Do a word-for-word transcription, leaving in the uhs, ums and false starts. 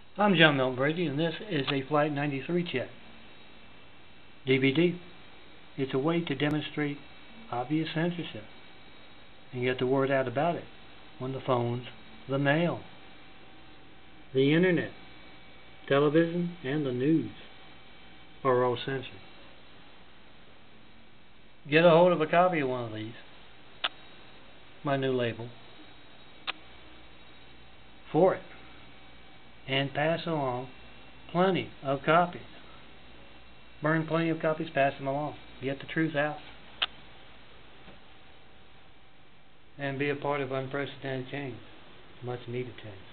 I'm John Milton Brady, and this is a Flight ninety-three check. D V D. It's a way to demonstrate obvious censorship and get the word out about it when the phones, the mail, the internet, television, and the news are all censored. Get a hold of a copy of one of these, my new label, for it, and pass along plenty of copies. Burn plenty of copies, pass them along. Get the truth out. And be a part of unprecedented change. Much needed change.